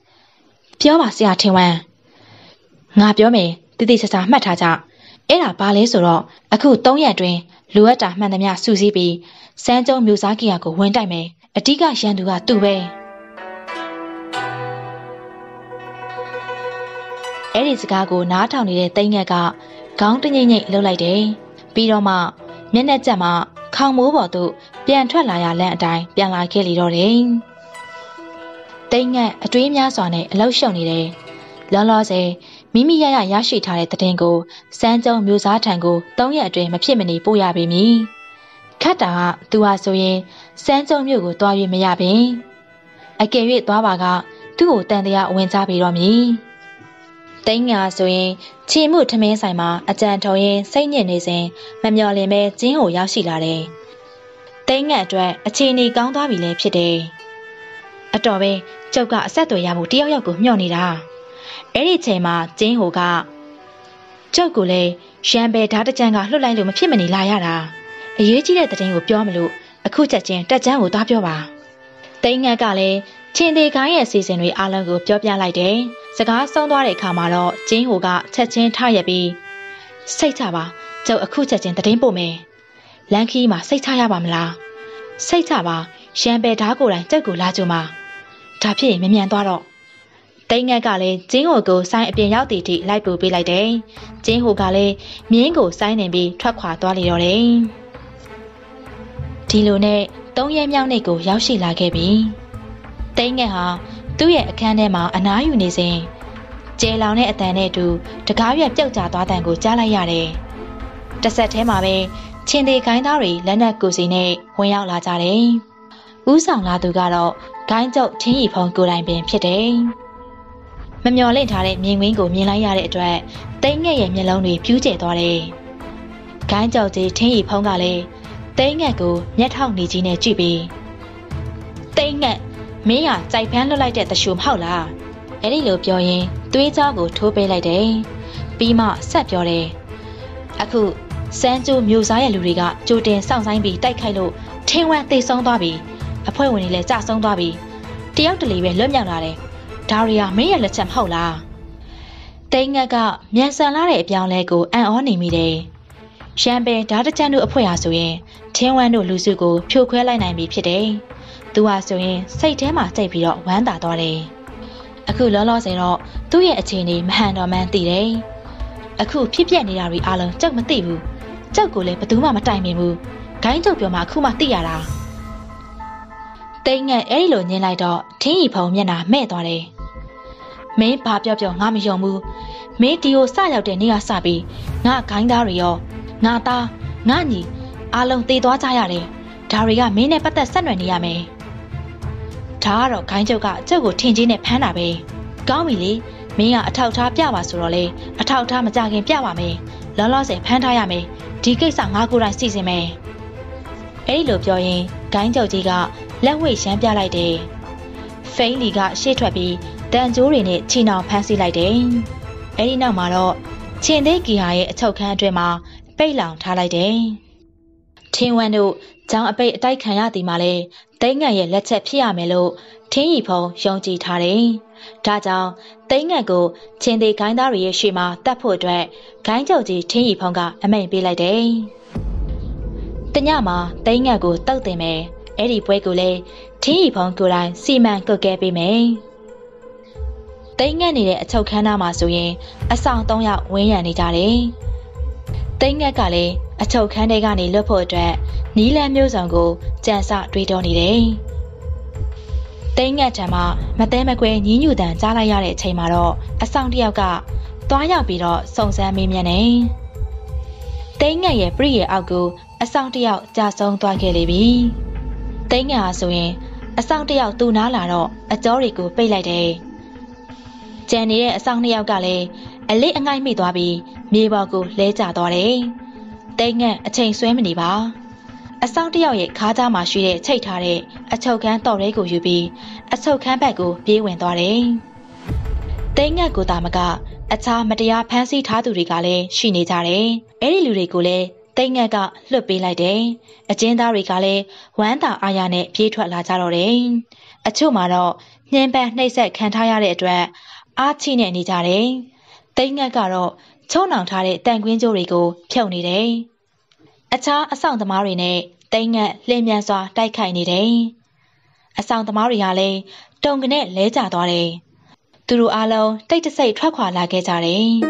ပြောပါဆရာထင်ဝမ်းငါပြောမယ်တိတိကျကျမှတ်ထားကြအဲ့ဒါဘာလဲဆိုတော့အခု3ရက်အတွင်းလိုအပ်တာမှန်သမျှစုစည်းပြီးစမ်းကျုံမျိုးစားကီယာကိုဝင်တိုက်မယ်အဓိကရန်သူကသူ့ပဲအဲ့ဒီစကားကိုနားထောင်နေတဲ့တိတ်ငက်ကခေါင်းတငိမ့်ငိမ့်လှုပ်လိုက်တယ်ပြီးတော့မှမျက်နှာကျက်မှခေါင်မိုးပေါ်သို့ပြန်ထွက်လာရလမ်းအတိုင်းပြန်လာခဲ့လေတော့တယ်တိတ်ငက်အတွေးများစွာနဲ့အလောက်ရှုံနေတယ်လောလောဆယ်မိမိရရှိထားတဲ့သတင်းကိုစမ်းကျုံမျိုးစားထံကို3ရက်အတွင်းမဖြစ်မနေပို့ရပေမည်ခတ်တာကသူဟာဆိုရင်စမ်းကျုံမျိုးကိုတွား၍မရပင်အကယ်၍သွားပါကသူ့ကိုတန်တရားဝင်ချပြီးတော့မည်တိတ်ငါဆိုရင်ချီမှုထမင်းဆိုင်မှာအကြံထုံရင်စိတ်ညစ်နေစဉ်မမျှော်လင့်ပဲကျင်းကိုရောက်ရှိလာတယ်တိတ်ငက်အတွက်အခြေအနေကောင်းသွားပြီလေဖြစ်တယ်အတော်ပဲကျုပ်ကအဆက်အသွယ်ရဖို့တယောက်ယောက်ကိုမျှော်နေတာအဲ့ဒီချိန်မှာကျင်းဟိုကကျုပ်ကိုလည်းရံပယ်ဓာတ်တကြံကလွတ်လိုက်လို့မဖြစ်မနေလာရတာအရေးကြီးတဲ့သတင်းကိုပြောမလို့အခုချက်ချင်းတက်ကြမ်းကိုသွားပြောပါတိတ်ငက်ကလည်းချင်းသေးကိုင်းရဲ့အစီအစဉ်တွေအားလုံးကိုပြောပြလိုက်တယ်စကားဆုံးသွားတဲ့အခါမှာတော့ကျင်းဟိုကချက်ချင်းထရက်ပြီးစိတ်ချပါကျုပ်အခုချက်ချင်းသတင်းပို့မယ်လန်ခီမှာစိတ်ချရပါမလားစိတ်ချပါရံပယ်ဓာတ်ကိုယ်တိုင်ကျုပ်ကိုလာကြုံပါဒါဖြစ်ရင်မြန်သွားတော့တိတ်ငက်ကလည်းကျင်းဟိုကိုဆိုင်းအပြင်ရောက်တည်ထိလိုက်ပို့ပေးလိုက်တယ်။ကျင်းဟိုကလည်းမြင်းကိုဆိုင်းနေပြီးထွက်ခွာသွားလေတော့တယ်။ဒီလိုနဲ့3ရက်မြောက်နေ့ကိုရောက်ရှိလာခဲ့ပြီ။တိတ်ငက်ဟာသူ့ရဲ့အခန်းထဲမှာအနားယူနေစဉ်ကျဲလောင်တဲ့အတန်နဲ့အတူတကားရွက်ပြုတ်ကျသွားတဲ့ကိုကြားလိုက်ရတယ်။တစ်ဆက်တည်းမှာပဲချင်းသေးခိုင်းသားတွေလက်နက်ကိုစီနဲ့ဝင်ရောက်လာကြတယ်။ဦးဆောင်လာသူကတော့ဂိုင်းကျုပ်ထင်းရီဖုံကိုယ်တိုင်ပင်ဖြစ်တယ်။မမျော်လင့်ထားတဲ့မြင်ကွင်းကိုမြင်လိုက်ရတဲ့အတွက်တိတ်ငက်ရဲ့မျက်လုံးတွေပြူးကျဲသွားတယ်။ဂိုင်းကြောက်ကြီးထင်းရီဖုံးကလည်းတိတ်ငက်ကိုမျက်ထောက်နေကြီးနဲ့ကြည့်ပြီးတိတ်ငက်မင်းဟာကြိုက်ဖမ်းလွတ်လိုက်တဲ့တရှုံမဟုတ်လား။အဲ့ဒီလိုပြောရင်သွေးကြောကိုထိုးပေးလိုက်တယ်။ပြီးမှဆက်ပြောတယ်။အခုစမ်းကျိုးမျိုးစားရဲ့လူတွေကကြိုတင်စောင့်ဆိုင်ပြီးတိုက်ခိုက်လို့ထင်းဝမ်းသေဆုံးသွားပြီ။အဖွဲ့ဝင်တွေလည်းကြဆုံးသွားပြီ။တယောက်တလေပဲလွတ်မြောက်လာတယ်။ဒါရီယာမင်းရဲ့လက်ချက်မဟုတ်လားတိတ်ငက်ကမြန်ဆန်လာတဲ့အပြောင်းလဲကိုအံ့ဩနေမိတယ်ရံပယ်ဓာတ်တကြံတို့အဖွဲ့ဟာဆိုရင်ထင်းဝမ်းတို့လူစုကိုဖြိုခွဲလိုက်နိုင်ပြီဖြစ်တယ်သူဟာဆိုရင်စိတ်ထဲမှာစိတ်ပြီးတော့ဝမ်းသာသွားတယ်အခုလောလောဆယ်တော့သူ့ရဲ့အခြေအနေမဟန်တော်မှန်းသိတယ်အခုဖြစ်ပျက်နေတာတွေအားလုံးကြောက်မသိဘူးကြောက်ကိုလည်းဘယ်သူမှမတိုင်ပင်ဘူးဂိုင်းကြောက်ပြောမှအခုမှသိရတာတိတ်ငက်အဲ့ဒီလိုညင်လိုက်တော့ထင်းရီဖုံမျက်နှာမဲ့သွားတယ်မင်းဘာပြောငါမယုံဘူးမင်းဒီကိုစရောက်တဲ့နေ့ကစပြီးငါဂိုင်းသားတွေရောငါသားငါညီအားလုံးတည်သွားကြရတယ်ဒါတွေကမင်းနဲ့ပတ်သက်ဆက်နွယ်နေရမယ်ဒါကတော့ဂိုင်းကျုပ်ကကျုပ်ကိုထင်ကြီးနဲ့ဖမ်းတာပဲကောင်းပြီလေမင်းကအထောက်ထားပြပါဆိုတော့လေအထောက်ထားမကြခင်ပြပါမယ်လောလောဆယ်ဖမ်းထားရမယ်ဒီကိစ္စငါကိုယ်တိုင်စီစဉ်မယ်အဲ့ဒီလိုပြောရင်ဂိုင်းကျုပ်ကြီးကလက်ဝှေ့ရှမ်းပြလိုက်တယ်ဖိန်းလီကရှေ့ထွက်ပြီးတန်ကြိုးတွေနဲ့ချီနှောင်ဖမ်းဆီးလိုက်တယ်။အဲဒီနောက်မှာတော့ချင်းသေးကီဟာရဲ့အချုပ်ခန်းအတွင်းမှာပိတ်လောင်ထားလိုက်တယ်။ထင်းဝမ်းတို့ကျောင်းအပိတ်အတိုက်ခံရသည်မှာလဲတိတ်ငတ်ရဲ့လက်ချက်ဖြစ်ရမယ်လို့ထင်းရီဖုံယုံကြည်ထားတယ်။ဒါကြောင့်တိတ်ငတ်ကိုချင်းသေးဂိုင်းသားတွေရဲ့ရှေ့မှာတတ်ဖို့အတွက်ဂိုင်းကြောက်ကြီးထင်းရီဖုံကအမိန့်ပေးလိုက်တယ်။တညမှာတိတ်ငတ်ကိုတောက်တင်မယ်။အဲ့ဒီပွဲကိုလည်းထင်းရီဖုံကိုယ်တိုင်စီမံကွက်ကဲပေးမယ်။တိတ်ငတ်နေတဲ့အချုပ်ခန်းသားမှာဆိုရင်အဆောင်3ယောက်ဝင်းရံနေကြတယ်။တိတ်ငတ်ကလည်းအချုပ်ခန်းထဲကနေလွတ်ဖို့အတွက်နီးလန်းမျိုးစုံကိုကြံစတွေးတောနေတယ်။တိတ်ငတ်ထံမှာမတဲမကွဲညင်းညူတန်ကြားလိုက်ရတဲ့အချိန်မှာတော့အဆောင်တစ်ယောက်ကသွားရောက်ပြီးတော့စုံစမ်းမေးမြန်းနေ။တိတ်ငတ်ရဲ့ပြည့်ရဲ့အောက်ကိုအဆောင်တစ်ယောက်ကြာဆုံးသွားခဲ့လေပြီ။တိတ်ငတ်ဟာဆိုရင်အဆောင်တစ်ယောက်သူ့နားလာတော့အကြောတွေကိုပိတ်လိုက်တယ်။ကျန်နေတဲ့အဆောင်2ယောက်ကလည်းအလစ်အငိုက်မိသွားပြီးမြေပေါ်ကိုလဲကျသွားတယ်။တိတ်ငတ်အချိန်ဆွဲမနေပါ။အဆောင်1ယောက်ရဲ့ခါးကြားမှာရှိတဲ့ချိတ်ထားတဲ့အချုပ်ခန်းတော်ရဲကိုယူပြီးအချုပ်ခန်းဘက်ကိုပြေးဝင်သွားတယ်။တိတ်ငတ်ကိုတာမကအခြားမတရားဖမ်းဆီးထားသူတွေကလည်းရှိနေကြတယ်။အဲ့ဒီလူတွေကိုလည်းတိတ်ငတ်ကလွတ်ပေးလိုက်တယ်။အကျဉ်းသားတွေကလည်းဝမ်းသာအားရနဲ့ပြေးထွက်လာကြတော့တယ်။အချို့မှာတော့ညှဉ်းပန်းနှိပ်စက်ခံထားရတဲ့အတွက်အားချိနဲ့နေကြတယ်။တိမ်ငှက်ကတော့ချုံနှောင်ထားတဲ့တန်ကွင်းကျိုးတွေကိုဖြုတ်နေတယ်။အခြားအဆောင်သမားတွေနဲ့တိမ်ငှက်လျင်မြန်စွာတိုက်ခိုက်နေတယ်။အဆောင်သမားတွေကလည်းတုံကနဲ့လဲကျသွားတယ်။သူတို့အားလုံးတိတ်တဆိတ်ထွက်ခွာလာခဲ့ကြတယ်။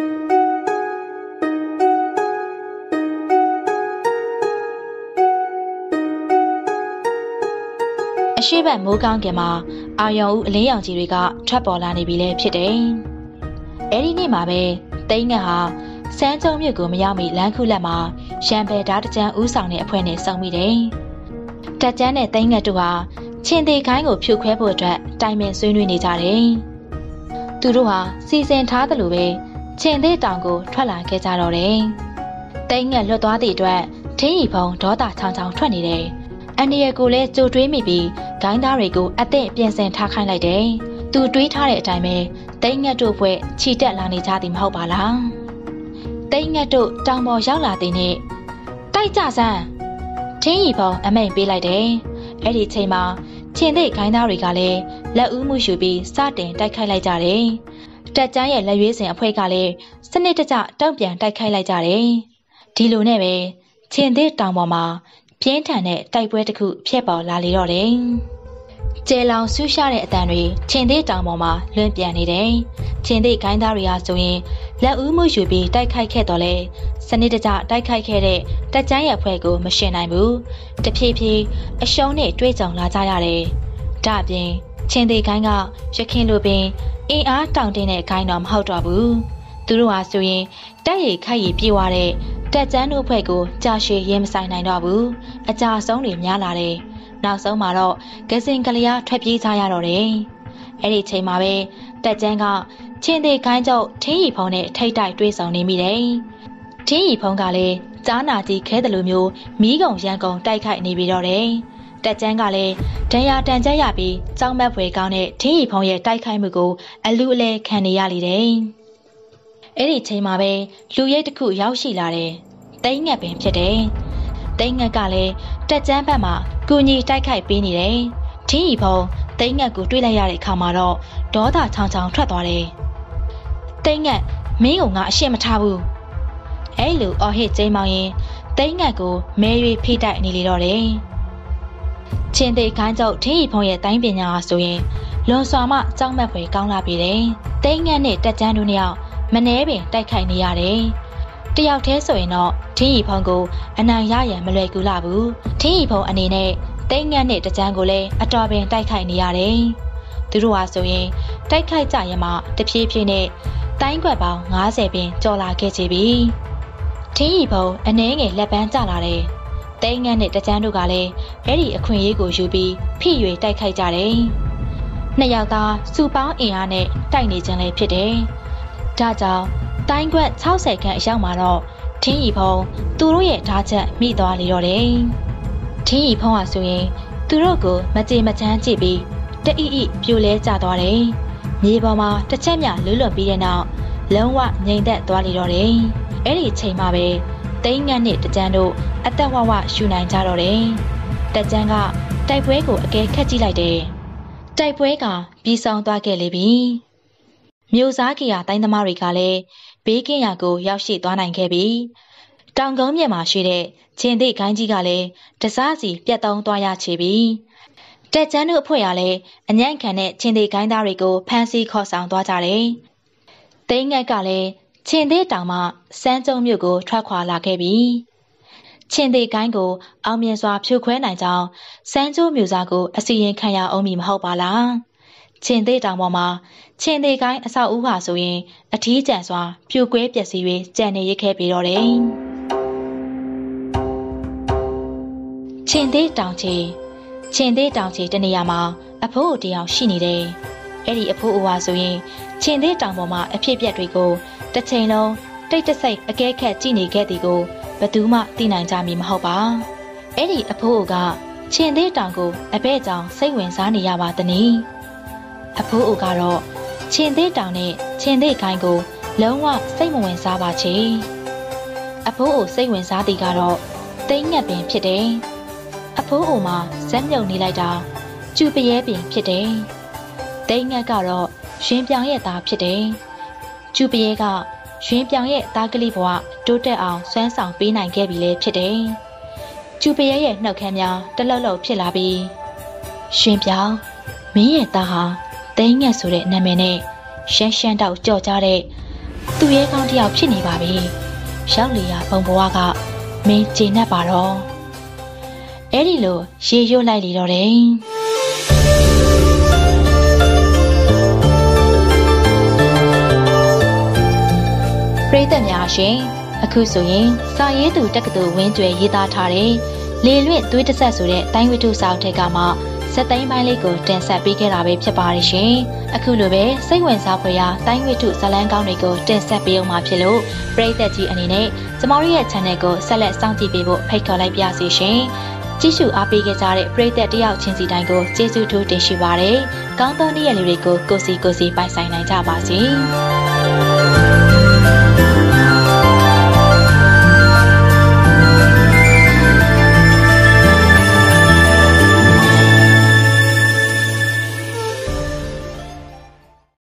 အရှိတ်မိုးကောင်းကင်မှာအာရုံဦးအလင်းရောင်ကြီးတွေကထွက်ပေါ်လာနေပြီလေဖြစ်တယ်။အဲဒီနေ့မှာပဲတိမ်ငှက်ဟာစမ်းကျုံမြို့ကိုမရောက်မီလမ်းခုလက်မှာရံပယ်ဓာတ်တကြံဦးဆောင်တဲ့အဖွဲ့နဲ့ဆုံမိတယ်။တက်ကြမ်းနဲ့တိမ်ငှက်တို့ဟာချင်းသေးခိုင်းကိုဖြိုခွဲဖို့အတွက်တိုင်ပင်ဆွေးနွေးနေကြတယ်။သူတို့ဟာစီစဉ်ထားသလိုပဲချင်းသေးတောင်ကိုထွက်လာခဲ့ကြတော့တယ်။တိမ်ငှက်လွတ်သွားသည့်အတွက်ထင်းရီဖုံဒေါသချောင်းချောင်းထွက်နေတယ်။အန်ဒီရဲ့ကိုလည်းကြိုတွေးမိပြီးဂိုင်းသားတွေကိုအသင့်ပြင်ဆင်ထားခိုင်းလိုက်တယ်။သူတွေးထားတဲ့အတိုင်းပဲတိမ်ငှက်တို့ဘွဲ့ခြိတက်လာနေကြသည်မဟုတ်ပါလား။တိမ်ငှက်တို့တောင်ပေါ်ရောက်လာတဲ့နေ့တိုက်ကြစမ်းထင်းရီဖုံအမိန်ပေးလိုက်တယ်။အဲ့ဒီချိန်မှာချင်းသေးခိုင်းသားတွေကလည်းလက်ဦးမှုယူပြီးစတင်တိုက်ခိုက်လိုက်ကြတယ်။တက်ကျန်းရဲ့လက်ရွေးစင်အဖွဲ့ကလည်းစနစ်တကျတုံ့ပြန်တိုက်ခိုက်လိုက်ကြတယ်။ဒီလိုနဲ့ပဲချင်းသေးတောင်ပေါ်မှာပြင်းထန်တဲ့တိုက်ပွဲတစ်ခုဖြစ်ပေါ်လာလေတော့တယ်။ကျဲလောင်ဆူးရှားတဲ့အတန်တွေချင်းသေးတောင်ပေါ်မှာလွင့်ပြန်နေတယ်။ချင်းသေးခိုင်းသားတွေဟာဆိုရင်လက်ဦးမှုယူပြီးတိုက်ခိုက်ခဲ့တော့လေစနစ်တကျတိုက်ခိုက်ခဲ့တဲ့တက်ကျန်းရဲ့အဖွဲ့ကိုမရှင်နိုင်ဘူး။တဖြည်းဖြည်းအရှုံးနဲ့တွေ့ကြုံလာကြရတယ်။ဒါ့အပြင်ချင်းသေးခိုင်းကရခင်လိုပင်အင်အားတောင့်တင်းတဲ့ခိုင်းတော့မဟုတ်တော့ဘူး။သူတို့ဟာဆိုရင်တက်ရီခိုက်ရီပြေးသွားတဲ့တက်ကျန်းတို့ဖွဲ့ကိုကြာရှည်ရင်မဆိုင်နိုင်တော့ဘူးအကြဆုံးတွေများလာတယ်နောက်ဆုံးမှာတော့ဂစင်ကလေးအားထွက်ပြေးကြရတော့တယ်အဲ့ဒီချိန်မှာပဲတက်ကျန်းကချင်းသေးခိုင်းကျုပ်ထင်းရီဖုံနဲ့ထိတ်တိုက်တွေးဆောင်နေမိတယ်ထင်းရီဖုံကလည်းကြားနာကြီးခဲတယ်လို့မျိုးမီးကုံရန်ကုံတိုက်ခိုက်နေပြီးတော့တယ်တက်ကျန်းကလည်းဒဏ်ရာတန်ကြရပြီးကြောင်းမက်ဖွယ်ကောင်းတဲ့ထင်းရီဖုံရဲ့တိုက်ခိုက်မှုကိုအလူအလဲခံနေရလေတယ်အဲ့ဒီချိန်မှာပဲလူရိတ်တစ်ခုရောက်ရှိလာတယ်။တိမ်ငှက်ပင်ဖြစ်တယ်။တိမ်ငှက်ကလည်းတက်ကျန်းဘက်မှာကူညီတိုက်ခိုက်ပေးနေတယ်။ထင်းရီဖုံတိမ်ငှက်ကိုတွေ့လိုက်ရတဲ့အခါမှာတော့ဒေါသချောင်းချောင်းထွက်သွားတယ်။တိမ်ငှက်မင်းကငါအရှက်မထားဘူး။အဲ့လိုအော်ဟစ်ကျိမ်းမောင်းရင်တိမ်ငှက်ကိုမဲ၍ဖိတိုက်နေလေတော့တယ်။ချင်းသေးခိုင်းကျုပ်ထင်းရီဖုံရဲ့တိုင်းပညာဟာဆိုရင်လွန်စွာမှကြောက်မက်ဖွယ်ကောင်းလာပြီတယ်။တိမ်ငှက်နဲ့တက်ကျန်းတို့နှစ်ယောက်မနှဲပင်တိုက်ခိုက်နေရတယ်။တယောက်တည်းဆိုရင်တော့ထင်းရီဖုံကိုအနိုင်ရရန်မလွယ်ကူလာဘူး။ထင်းရီဖုံအနေနဲ့တိမ်ငှက်နဲ့တကြမ်းကိုလည်းအတော်ပင်တိုက်ခိုက်နေရတယ်။သူတို့ဟာဆိုရင်တိုက်ခိုက်ကြရမှတဖြည်းဖြည်းနဲ့တိုင်းကွက်ပေါင်း90ပင်ကျော်လာခဲ့ကြပြီ။ထင်းရီဖုံအနှဲငယ်လက်ပန်းကျလာတယ်။တိမ်ငှက်နဲ့တကြမ်းတို့ကလည်းအဲ့ဒီအခွင့်အရေးကိုယူပြီးဖိ၍တိုက်ခိုက်ကြတယ်။နှစ်ယောက်သားစုပေါင်းအင်အားနဲ့တိုက်နေခြင်းလည်းဖြစ်တယ်။ဒါကြောင့်တိုင်းကွက်60ခန့်အရောက်မှာတော့ထင်းရီဖုံသူတို့ရဲ့ဓာတ်ချက်မိသွားလေတော့တယ်။ထင်းရီဖုံဟာဆိုရင်သူတို့ကိုမကြေမချမ်းကြည့်ပြီးတအိအိပြိုလဲကျသွားတယ်။မြေပေါ်မှာတစ်ချက်မြလွတ်လွတ်ပြီးတဲ့နောက်လုံးဝငြိမ်သက်သွားလေတော့တယ်။အဲ့ဒီအချိန်မှာပဲတိမ်ငှက်နဲ့တကြမ်းတို့အသက်ဝဝရှူနိုင်ကြတော့တယ်။တကြမ်းကတိုက်ပွဲကိုအကဲခတ်ကြည့်လိုက်တယ်။တိုက်ပွဲကပြီးဆုံးသွားခဲ့လေပြီ။မြို့စားကီယာတိုင်းသမားတွေကလည်းဘေးကင်းရာကိုရောက်ရှိသွားနိုင်ခဲ့ပြီ။တောင်ကုန်းမြစ်မှာရှိတဲ့ချင်းသေးခိုင်းကြီးကလည်းတစားစီပြတ်သုံးသွားရချေပြီ။တက်ကျန်းတို့အဖွဲ့ကလည်းအညံ့ခံတဲ့ချင်းသေးခိုင်းသားတွေကိုဖမ်းဆီးခေါ်ဆောင်သွားကြတယ်။တိမ်ငှက်ကလည်းချင်းသေးတောင်မှစမ်းကျုံမြို့ကိုထွက်ခွာလာခဲ့ပြီ။ချင်းသေးခိုင်းကိုအောင်မြင်စွာဖြိုခွဲနိုင်ကြောင်းစမ်းကျိုးမြို့သားကိုအစီရင်ခံရအောင်မည်မဟုတ်ပါလား။ချင်းသေးတောင်ပေါ်မှာချင်းသေးကိုင်းအဆောက်အဦဟာဆိုရင်အထီးကျန်စွာပြိုကွဲပျက်စီး၍ကျန်နေရခဲ့ပြီးတော့တယ်။ချင်းသေးတောင်ချီတနေရာမှာအဖိုးတယောက်ရှိနေတယ်။အဲ့ဒီအဖိုးအိုဟာဆိုရင်ချင်းသေးတောင်ပေါ်မှာအဖြစ်အပျက်တွေကိုတစ်ချိန်လုံးတိတ်တဆိတ်အကဲခတ်ကြည့်နေခဲ့သည်ကိုဘယ်သူမှသိနိုင်ကြမည်မဟုတ်ပါ။အဲ့ဒီအဖိုးအိုကချင်းသေးတောင်ကိုအဘဲကြောင့်စိတ်ဝင်စားနေရပါသနည်း။အဖိုးအိုကတော့ချင်းသေးတောင်နဲ့ချင်းသေးခိုင်းကိုလုံးဝစိတ်မဝင်စားပါချေအဖိုးအိုစိတ်ဝင်စားသည်ကတော့တိမ်ငှက်ပင်ဖြစ်တယ်အဖိုးအိုမှာဇက်မြုပ်နေလိုက်တာကျူပရဲပင်ဖြစ်တယ်တိမ်ငှက်ကတော့ရှင်ပြောင်ရဲ့သားဖြစ်တယ်ကျူပရဲကရှင်ပြောင်ရဲ့သားကလေးဘဝတိုးတက်အောင်စွမ်းဆောင်ပေးနိုင်ခဲ့ပြီလေဖြစ်တယ်ကျူပရဲရဲ့နှုတ်ခမ်းများတလှုပ်လှုပ်ဖြစ်လာပြီးရှင်ပြောင်မင်းရဲ့သားဟာသိန်းငက်ဆိုတဲ့နာမည်နဲ့ရှမ်းရှမ်းတောက်ကြော်ကြတဲ့သူရဲကောင်းတစ်ယောက်ဖြစ်နေပါပြီရောက်လီယာဘုံဘဝကမင်းကျေနပ်ပါတော့အဲ့ဒီလိုရေရွတ်လိုက်လေတော့တယ်ပရိသတ်များရှင်အခုဆိုရင်စာရေးသူတက္ကသိုလ်ဝင်းကျွဲရေးသားထားတဲ့လေလွင့်သွေးတဆက်ဆိုတဲ့တိုင်းဝတ္ထုစာအုပ်ထက်ကမှစက်သိန်းပိုင်းလေးကိုတင်ဆက်ပေးခဲ့တာပဲဖြစ်ပါတယ်ရှင်အခုလိုပဲစိတ်ဝင်စားဖွယ်ရာတိုင်းဝတ္ထုဇာတ်လမ်းကောင်းတွေကိုတင်ဆက်ပေးအောင်မှာဖြစ်လို့ပရိသတ်ကြီးအနေနဲ့ကျမတို့ရဲ့ channel ကိုဆက်လက်စောင့်ကြည့်ပေးဖို့ဖိတ်ခေါ်လိုက်ပါစီရှင်ကြည့်ရှုအားပေးခဲ့ကြတဲ့ပရိသတ်တယောက်ချင်းစီတိုင်းကိုကျေးဇူးထူးတင်ရှိပါတယ်ကောင်းသောနေ့ရက်လေးတွေကိုကိုစီပိုင်ဆိုင်နိုင်ကြပါစေ